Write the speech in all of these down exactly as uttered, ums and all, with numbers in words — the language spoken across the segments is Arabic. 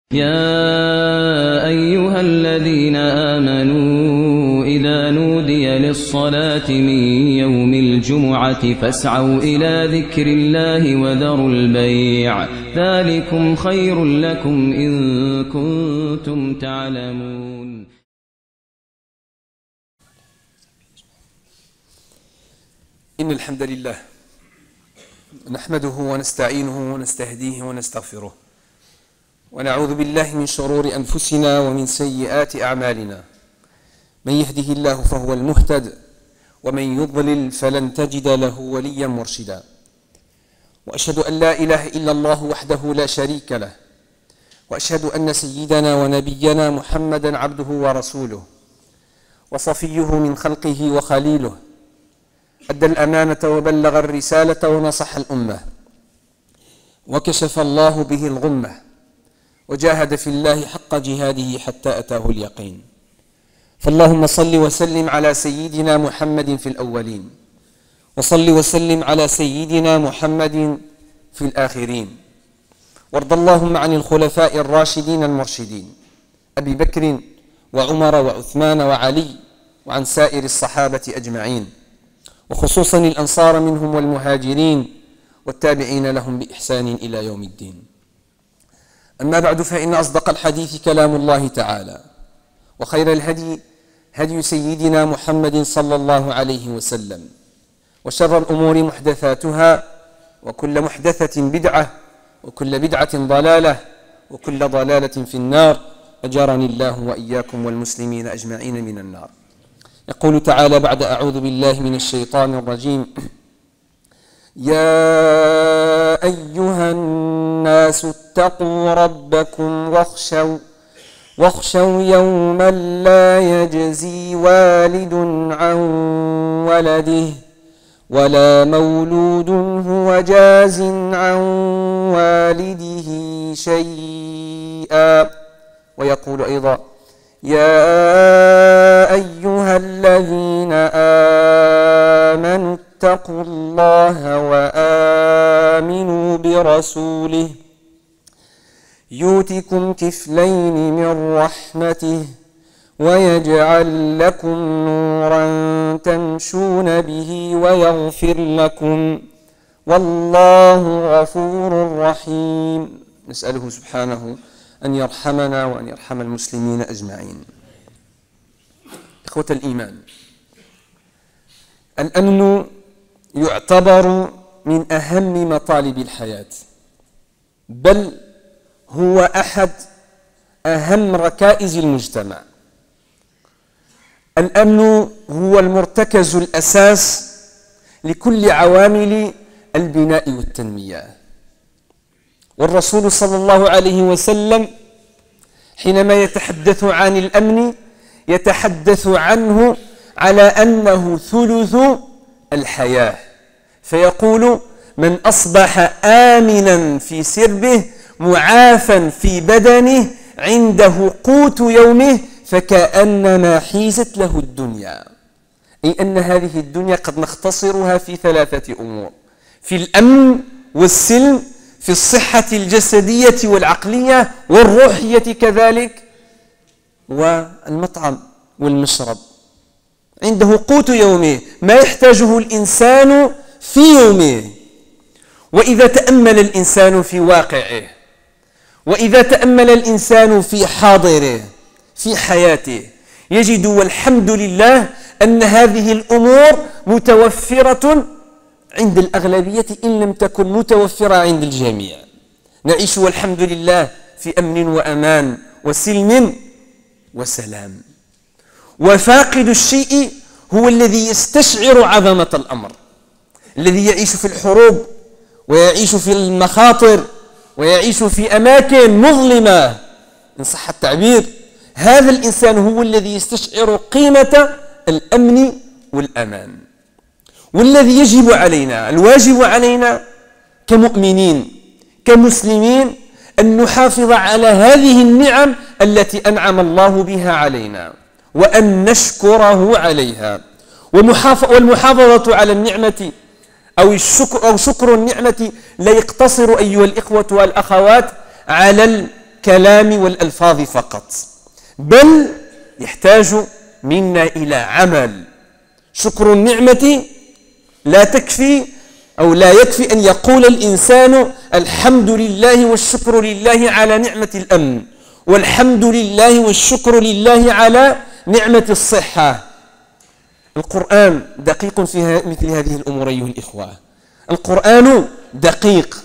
يا أيها الذين آمنوا إذا نودي للصلاة من يوم الجمعة فاسعوا إلى ذكر الله وذروا البيع ذلكم خير لكم إن كنتم تعلمون. إن الحمد لله نحمده ونستعينه ونستهديه ونستغفره ونعوذ بالله من شرور أنفسنا ومن سيئات أعمالنا. من يهده الله فهو المهتد ومن يضلل فلن تجد له وليا مرشدا. وأشهد أن لا إله إلا الله وحده لا شريك له، وأشهد أن سيدنا ونبينا محمدا عبده ورسوله وصفيه من خلقه وخليله، أدى الأمانة وبلغ الرسالة ونصح الأمة وكشف الله به الغمة وجاهد في الله حق جهاده حتى أتاه اليقين. فاللهم صل وسلم على سيدنا محمد في الأولين، وصل وسلم على سيدنا محمد في الآخرين. وارض اللهم عن الخلفاء الراشدين المرشدين أبي بكر وعمر وعثمان وعلي، وعن سائر الصحابة أجمعين، وخصوصا الأنصار منهم والمهاجرين والتابعين لهم بإحسان إلى يوم الدين. أما بعد، فإن أصدق الحديث كلام الله تعالى، وخير الهدي هدي سيدنا محمد صلى الله عليه وسلم، وشر الأمور محدثاتها، وكل محدثة بدعة، وكل بدعة ضلالة، وكل ضلالة في النار. أجارني الله وإياكم والمسلمين أجمعين من النار. يقول تعالى بعد أعوذ بالله من الشيطان الرجيم: يا أيها الناس اتقوا ربكم واخشوا واخشوا يوما لا يجزي والد عن ولده ولا مولود هو جاز عن والده شيئا. ويقول أيضا: يا أيها الذين آمنوا اتقوا الله وآمنوا برسوله يؤتكم كفلين من رحمته ويجعل لكم نورا تمشون به ويغفر لكم والله غفور رحيم. نسأله سبحانه أن يرحمنا وأن يرحم المسلمين أجمعين. إخوة الإيمان، الأمن يعتبر من أهم مطالب الحياة، بل هو أحد أهم ركائز المجتمع. الأمن هو المرتكز الأساس لكل عوامل البناء والتنمية. والرسول صلى الله عليه وسلم حينما يتحدث عن الأمن يتحدث عنه على أنه ثلث الحياة، فيقول: من أصبح آمنا في سربه معافا في بدنه عنده قوت يومه فكأنما حيزت له الدنيا. أي أن هذه الدنيا قد نختصرها في ثلاثة أمور: في الأمن والسلم، في الصحة الجسدية والعقلية والروحية كذلك، والمطعم والمشرب. عنده قوت يومه، ما يحتاجه الإنسان في يومه. وإذا تأمل الإنسان في واقعه، وإذا تأمل الإنسان في حاضره في حياته، يجد والحمد لله أن هذه الأمور متوفرة عند الأغلبية إن لم تكن متوفرة عند الجميع. نعيش والحمد لله في أمن وأمان وسلم وسلام. وفاقد الشيء هو الذي يستشعر عظمة الأمر، الذي يعيش في الحروب ويعيش في المخاطر ويعيش في أماكن مظلمة إن صح التعبير. هذا الإنسان هو الذي يستشعر قيمة الأمن والأمان. والذي يجب علينا، الواجب علينا كمؤمنين كمسلمين، أن نحافظ على هذه النعم التي أنعم الله بها علينا وأن نشكره عليها. والمحافظة على النعمة أو الشكر أو شكر النعمة لا يقتصر أيها الإخوة والأخوات على الكلام والألفاظ فقط، بل يحتاج منا إلى عمل. شكر النعمة لا تكفي أو لا يكفي أن يقول الإنسان الحمد لله والشكر لله على نعمة الأمن، والحمد لله والشكر لله على نعمة الصحة. القرآن دقيق في مثل هذه الأمور أيها الإخوة. القرآن دقيق،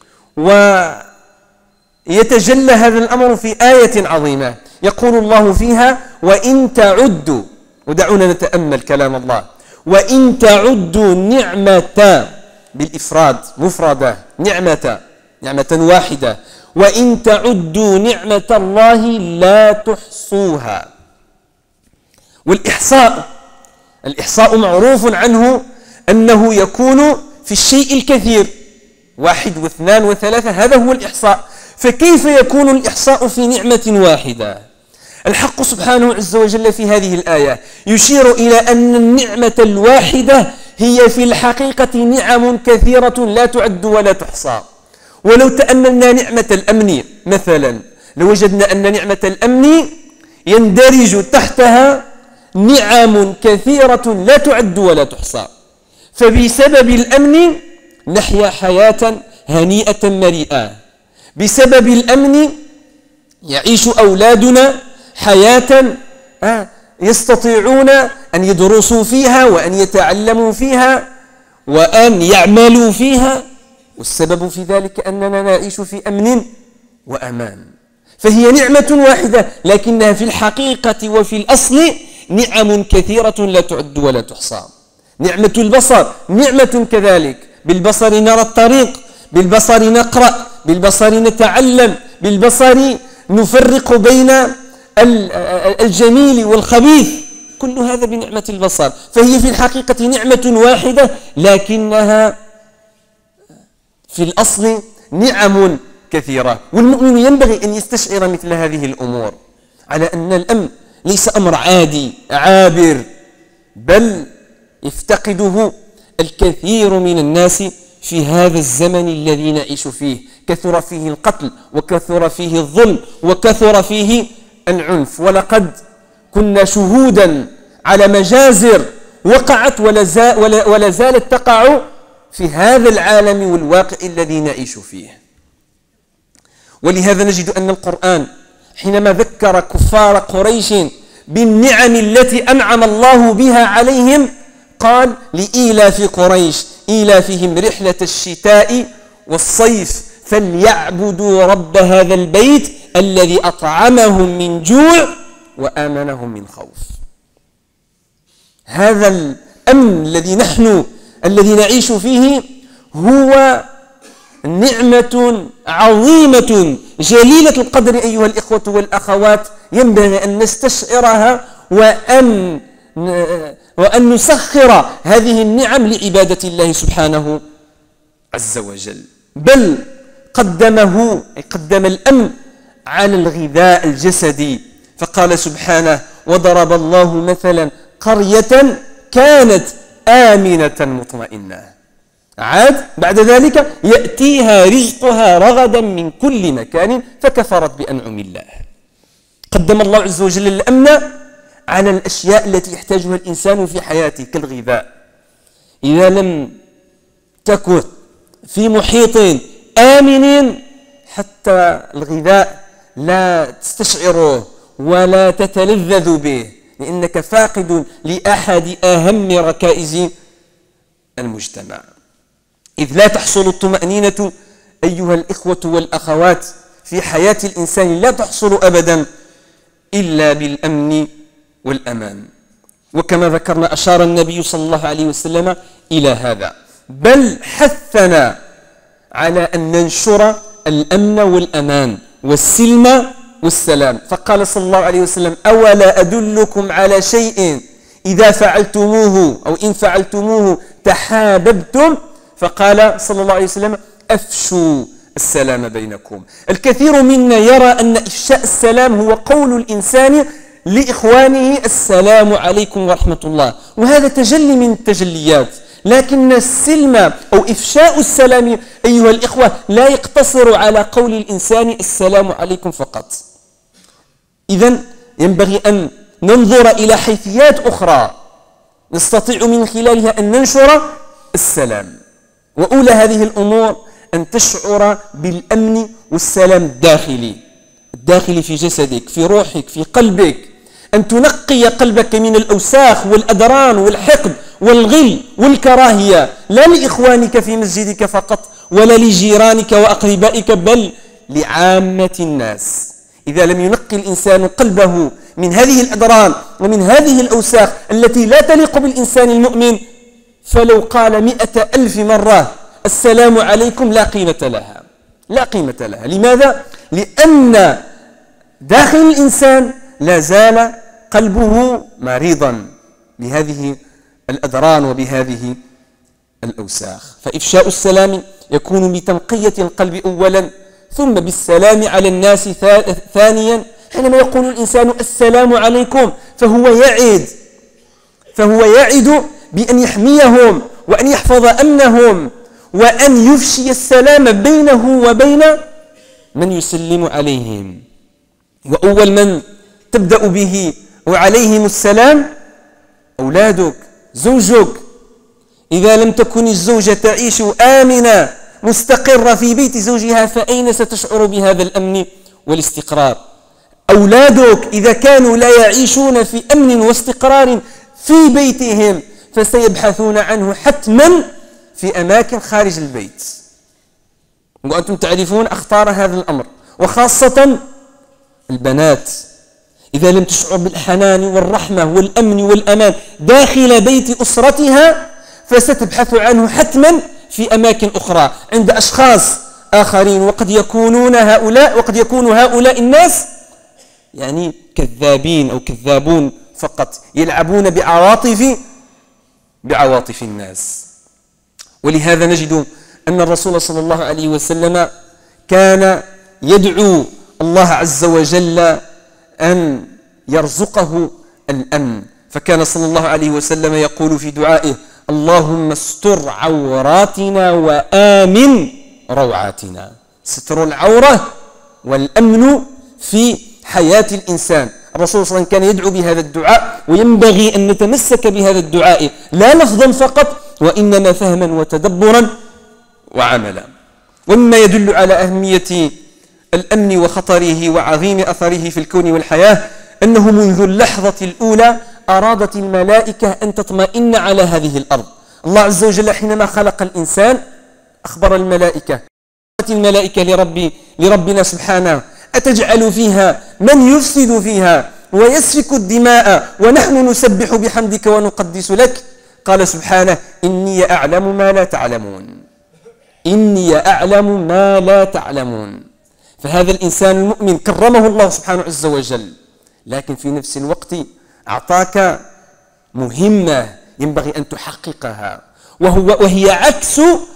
ويتجلى هذا الأمر في آية عظيمة يقول الله فيها: وإن تعدوا، ودعونا نتأمل كلام الله، وإن تعدوا نعمة بالإفراد مفردة، نعمة نعمة واحدة، وإن تعدوا نعمة الله لا تحصوها. والإحصاء الإحصاء معروف عنه أنه يكون في الشيء الكثير، واحد واثنان وثلاثة، هذا هو الإحصاء. فكيف يكون الإحصاء في نعمة واحدة؟ الحق سبحانه عز وجل في هذه الآية يشير إلى أن النعمة الواحدة هي في الحقيقة نعم كثيرة لا تعد ولا تحصى. ولو تأملنا نعمة الأمن مثلا لوجدنا أن نعمة الأمن يندرج تحتها نعم كثيرة لا تعد ولا تحصى. فبسبب الأمن نحيا حياة هنيئة مريئة، بسبب الأمن يعيش أولادنا حياة يستطيعون أن يدرسوا فيها وأن يتعلموا فيها وأن يعملوا فيها، والسبب في ذلك أننا نعيش في أمن وأمان. فهي نعمة واحدة لكنها في الحقيقة وفي الأصل نعم كثيرة لا تعد ولا تحصى. نعمة البصر نعمة كذلك، بالبصر نرى الطريق، بالبصر نقرأ، بالبصر نتعلم، بالبصر نفرق بين الجميل والخبيث، كل هذا بنعمة البصر. فهي في الحقيقة نعمة واحدة لكنها في الأصل نعم كثيرة. والمؤمن ينبغي أن يستشعر مثل هذه الأمور، على أن الأمن ليس أمر عادي عابر، بل يفتقده الكثير من الناس في هذا الزمن الذي نعيش فيه. كثر فيه القتل، وكثر فيه الظلم، وكثر فيه العنف. ولقد كنا شهودا على مجازر وقعت ولا زالت تقع في هذا العالم والواقع الذي نعيش فيه. ولهذا نجد أن القرآن حينما ذكر كفار قريش بالنعم التي أنعم الله بها عليهم قال: لإيلاف قريش إيلافهم رحلة الشتاء والصيف فليعبدوا رب هذا البيت الذي أطعمهم من جوع وآمنهم من خوف. هذا الأمن الذي نحن الذي نعيش فيه هو نعمة عظيمة جليلة القدر أيها الإخوة والأخوات، ينبغي أن نستشعرها وأن وأن نسخر هذه النعم لعبادة الله سبحانه عز وجل. بل قدمه قدم الأمن على الغذاء الجسدي، فقال سبحانه: وضرب الله مثلا قرية كانت آمنة مطمئنة. عاد بعد ذلك يأتيها رزقها رغدا من كل مكان فكفرت بأنعم الله. قدم الله عز وجل الأمن على الأشياء التي يحتاجها الإنسان في حياته كالغذاء. إذا لم تكن في محيط آمن حتى الغذاء لا تستشعره ولا تتلذذ به، لأنك فاقد لأحد أهم ركائز المجتمع. إذ لا تحصل الطمأنينة أيها الإخوة والأخوات في حياة الإنسان، لا تحصل أبدا إلا بالأمن والأمان. وكما ذكرنا أشار النبي صلى الله عليه وسلم إلى هذا، بل حثنا على أن ننشر الأمن والأمان والسلم والسلام، فقال صلى الله عليه وسلم: أولا أدلكم على شيء إذا فعلتموه أو إن فعلتموه تحاببتم؟ فقال صلى الله عليه وسلم: أفشوا السلام بينكم. الكثير منا يرى أن إفشاء السلام هو قول الإنسان لإخوانه: السلام عليكم ورحمة الله، وهذا تجلي من التجليات، لكن السلم أو إفشاء السلام أيها الإخوة لا يقتصر على قول الإنسان السلام عليكم فقط. إذن ينبغي أن ننظر إلى حيثيات أخرى نستطيع من خلالها أن ننشر السلام. وأولى هذه الأمور أن تشعر بالأمن والسلام الداخلي، الداخلي في جسدك، في روحك، في قلبك، أن تنقي قلبك من الأوساخ والأدران والحقد والغل والكراهية، لا لإخوانك في مسجدك فقط ولا لجيرانك وأقربائك، بل لعامة الناس. إذا لم ينقي الإنسان قلبه من هذه الأدران ومن هذه الأوساخ التي لا تليق بالإنسان المؤمن، فلو قال مئة ألف مرة السلام عليكم لا قيمة لها، لا قيمة لها. لماذا؟ لأن داخل الإنسان لا زال قلبه مريضا بهذه الأدران وبهذه الأوساخ. فإفشاء السلام يكون بتنقية القلب أولا، ثم بالسلام على الناس ثانيا. حينما يقول الإنسان السلام عليكم فهو يعد فهو يعد بأن يحميهم وأن يحفظ أمنهم وأن يفشي السلام بينه وبين من يسلم عليهم. وأول من تبدأ به وعليهم السلام أولادك، زوجك. إذا لم تكن الزوجة تعيش آمنة مستقرة في بيت زوجها، فأين ستشعر بهذا الأمن والاستقرار؟ أولادك إذا كانوا لا يعيشون في أمن واستقرار في بيتهم، فسيبحثون عنه حتما في أماكن خارج البيت. وأنتم تعرفون أخطار هذا الأمر، وخاصة البنات. إذا لم تشعر بالحنان والرحمة والأمن والأمان داخل بيت أسرتها، فستبحث عنه حتما في أماكن أخرى عند أشخاص آخرين، وقد يكونون هؤلاء وقد يكون هؤلاء الناس يعني كذابين أو كذابون فقط، يلعبون بعواطف بعواطف الناس. ولهذا نجد أن الرسول صلى الله عليه وسلم كان يدعو الله عز وجل أن يرزقه الأمن، فكان صلى الله عليه وسلم يقول في دعائه: اللهم استر عوراتنا وآمن روعاتنا. ستر العورة والأمن في حياة الإنسان. الرسول صلى الله عليه وسلم كان يدعو بهذا الدعاء، وينبغي أن نتمسك بهذا الدعاء لا لفظا فقط، وإنما فهما وتدبرا وعملا. ومما يدل على أهمية الأمن وخطره وعظيم أثره في الكون والحياة أنه منذ اللحظة الأولى أرادت الملائكة أن تطمئن على هذه الأرض. الله عز وجل حينما خلق الإنسان أخبر الملائكة الملائكة لربي لربنا سبحانه: أتجعل فيها من يفسد فيها ويسفك الدماء ونحن نسبح بحمدك ونقدس لك؟ قال سبحانه: إني أعلم ما لا تعلمون. إني أعلم ما لا تعلمون. فهذا الإنسان المؤمن كرمه الله سبحانه عز وجل، لكن في نفس الوقت أعطاك مهمة ينبغي أن تحققها، وهو وهي عكس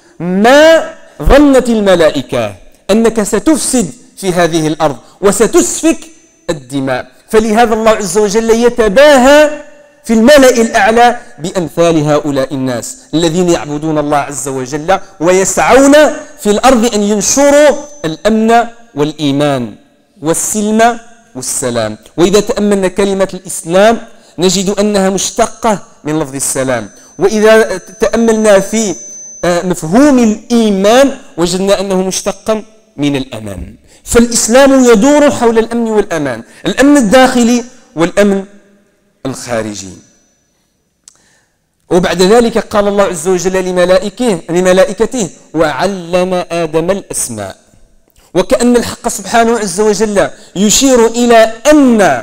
ما ظنت الملائكة، أنك ستفسد في هذه الأرض وستسفك الدماء. فلهذا الله عز وجل يتباهى في الملأ الأعلى بأمثال هؤلاء الناس الذين يعبدون الله عز وجل ويسعون في الأرض أن ينشروا الأمن والإيمان والسلم والسلام. وإذا تأملنا كلمة الإسلام نجد أنها مشتقة من لفظ السلام، وإذا تأملنا في مفهوم الإيمان وجدنا أنه مشتقا من الأمان. فالإسلام يدور حول الأمن والأمان، الأمن الداخلي والأمن الخارجي. وبعد ذلك قال الله عز وجل لملائكته لملائكته وعلم آدم الأسماء. وكأن الحق سبحانه عز وجل يشير إلى أن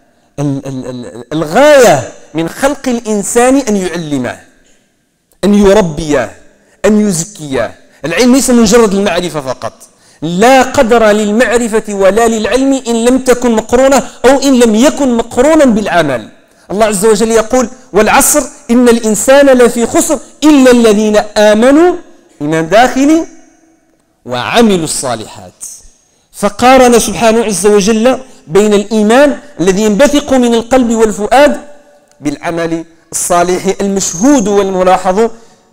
الغاية من خلق الإنسان أن يعلمه، أن يربيه، أن يزكيه. العلم ليس مجرد المعرفة فقط، لا قدر للمعرفة ولا للعلم إن لم تكن مقرونة أو إن لم يكن مقرونا بالعمل. الله عز وجل يقول: والعصر إن الإنسان لفي خسر إلا الذين آمنوا إيمان داخلي وعملوا الصالحات. فقارن سبحانه عز وجل بين الإيمان الذي ينبثق من القلب والفؤاد بالعمل الصالح المشهود والملاحظ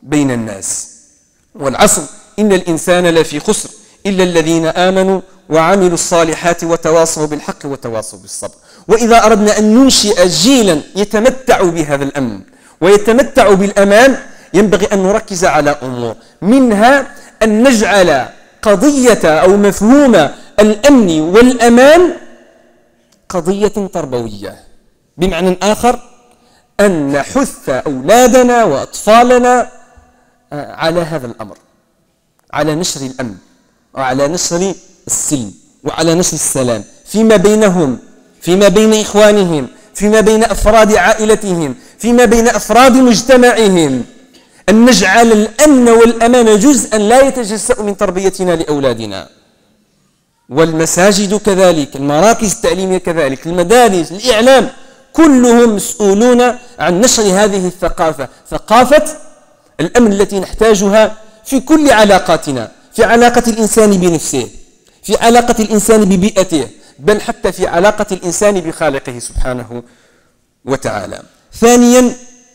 بين الناس. والعصر إن الإنسان لفي خسر إلا الذين آمنوا وعملوا الصالحات وتواصوا بالحق وتواصوا بالصبر. وإذا أردنا أن ننشئ جيلا يتمتع بهذا الأمن ويتمتع بالأمان ينبغي أن نركز على أمور، منها أن نجعل قضية أو مفهوم الأمن والأمان قضية تربوية، بمعنى آخر أن نحث أولادنا وأطفالنا على هذا الأمر، على نشر الأمن وعلى نشر السلم وعلى نشر السلام فيما بينهم، فيما بين إخوانهم، فيما بين أفراد عائلتهم، فيما بين أفراد مجتمعهم. أن نجعل الأمن والأمان جزءا لا يتجزأ من تربيتنا لأولادنا. والمساجد كذلك، المراكز التعليمية كذلك، المدارس، الإعلام، كلهم مسؤولون عن نشر هذه الثقافة، ثقافة الأمن التي نحتاجها في كل علاقاتنا، في علاقة الإنسان بنفسه، في علاقة الإنسان ببيئته، بل حتى في علاقة الإنسان بخالقه سبحانه وتعالى. ثانيا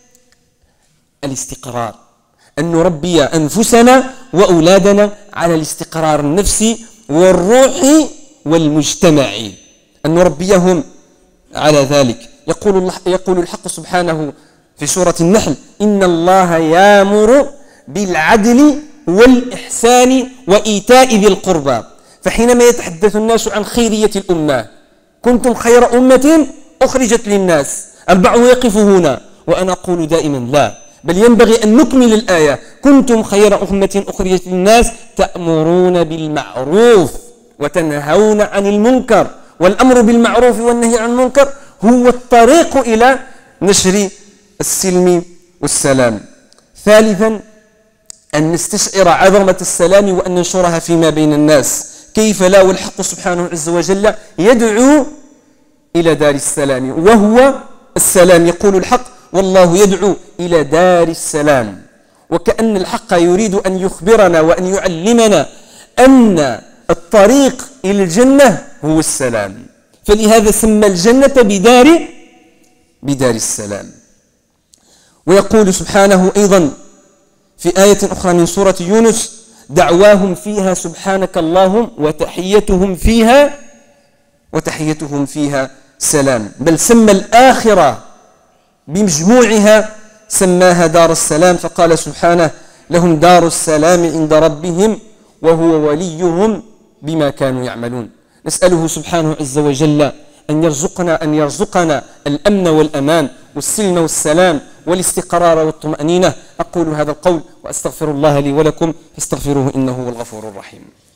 الاستقرار، أن نربي أنفسنا وأولادنا على الاستقرار النفسي والروحي والمجتمعي، أن نربيهم على ذلك. يقول الله يقول الحق سبحانه في سورة النحل: إن الله يأمر بالعدل والإحسان وإيتاء ذي القربى. فحينما يتحدث الناس عن خيرية الأمة: كنتم خير أمة أخرجت للناس، البعض يقف هنا وأنا أقول دائما لا، بل ينبغي أن نكمل الآية: كنتم خير أمة أخرجت للناس تأمرون بالمعروف وتنهون عن المنكر. والأمر بالمعروف والنهي عن المنكر هو الطريق إلى نشر السلم والسلام. ثالثا أن نستشعر عظمة السلام وأن ننشرها فيما بين الناس. كيف لا، والحق سبحانه عز وجل يدعو إلى دار السلام وهو السلام. يقول الحق: والله يدعو إلى دار السلام. وكأن الحق يريد أن يخبرنا وأن يعلمنا أن الطريق إلى الجنة هو السلام، فلهذا سمى الجنة بدار بدار السلام. ويقول سبحانه أيضا في آية أخرى من سورة يونس: دعواهم فيها سبحانك اللهم وتحيتهم فيها وتحيتهم فيها سلام. بل سمى الآخرة بمجموعها سماها دار السلام، فقال سبحانه: لهم دار السلام عند ربهم وهو وليهم بما كانوا يعملون. نسأله سبحانه عز وجل أن يرزقنا أن يرزقنا الأمن والأمان والسلم والسلام والاستقرار والطمأنينة. أقول هذا القول وأستغفر الله لي ولكم فاستغفروه إنه هو الغفور الرحيم.